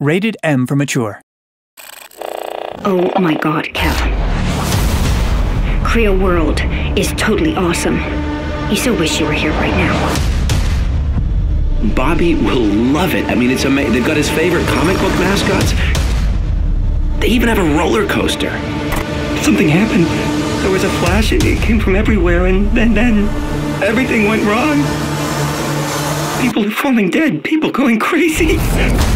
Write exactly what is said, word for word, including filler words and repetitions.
Rated M for mature. Oh my god, Cap. Creo World is totally awesome. You so wish you were here right now. Bobby will love it. I mean, it's amazing. They've got his favorite comic book mascots. They even have a roller coaster. Something happened. There was a flash. It, it came from everywhere, and then, then everything went wrong. People falling dead. People going crazy.